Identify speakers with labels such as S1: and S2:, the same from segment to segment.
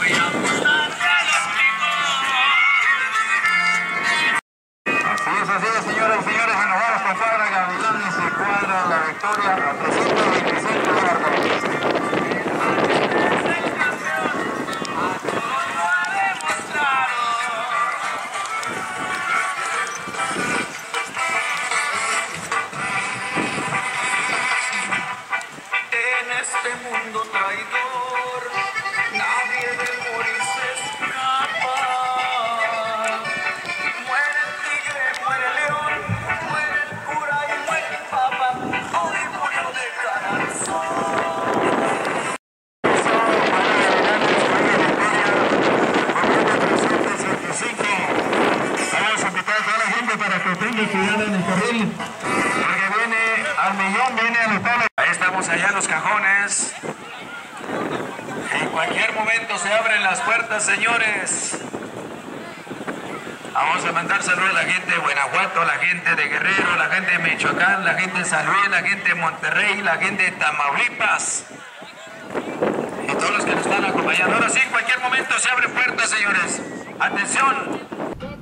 S1: Así es, señoras y señores, nos vamos con Cuadra Gavilán y se cuadra la victoria a 325 yardas.
S2: En este mundo traidor, nadie de morir se escapa. Muere el tigre, muere el león, muere el cura y muere el papa. Hoy murió de cara al sol.
S1: Vamos a invitar a toda la gente para que tenga cuidado en el carril, porque viene al millón, viene a los palos.
S3: Ahí estamos allá en los cajones. En cualquier momento se abren las puertas, señores. Vamos a mandar saludos a la gente de Guanajuato, la gente de Guerrero, la gente de Michoacán, la gente de San Luis, la gente de Monterrey, la gente de Tamaulipas. Y todos los que nos están acompañando. Ahora sí, en cualquier momento se abren puertas, señores. Atención.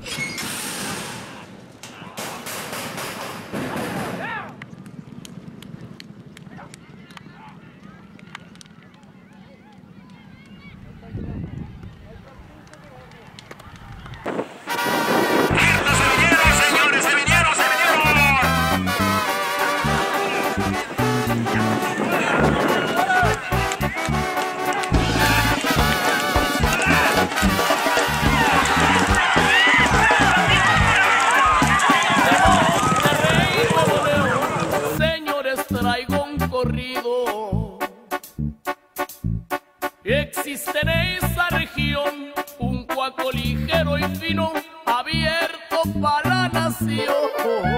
S4: Existe en esa región un cuaco ligero y fino, abierto para la nación.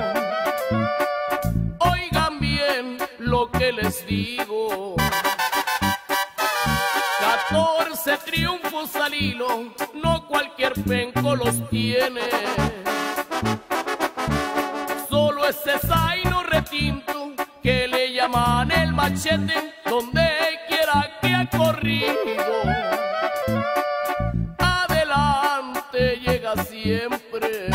S4: Oigan bien lo que les digo: 14 triunfos al hilo, no cualquier penco los tiene. Solo ese zaino retinto que le llaman el machete, donde quiera que ha corrido, adelante llega siempre.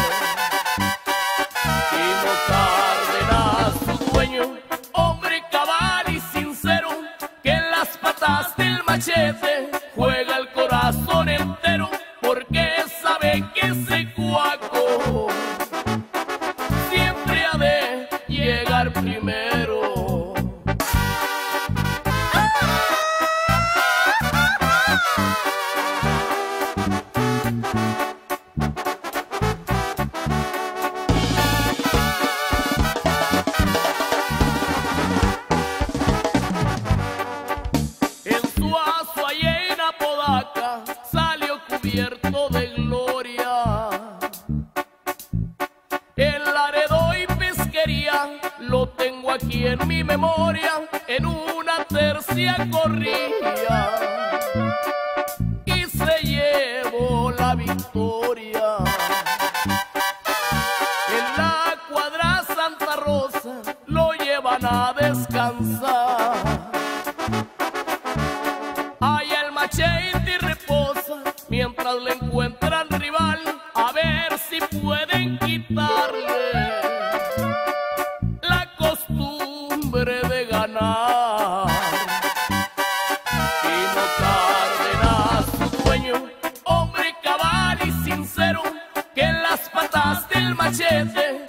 S4: Timo Cárdenas, su dueño, hombre cabal y sincero, que en las patas del machete juega el corazón entero, porque sabe que ese cuaco siempre ha de llegar primero. Cubierto de gloria, el Laredo y Pesquería lo tengo aquí en mi memoria. En una tercia corría y se llevó la victoria. En la cuadra Santa Rosa lo llevan a descansar. Allá el machete reposa mientras le encuentran rival, a ver si pueden quitarle la costumbre de ganar. Timo Cárdenas, su dueño, hombre cabal y sincero, que en las patas del machete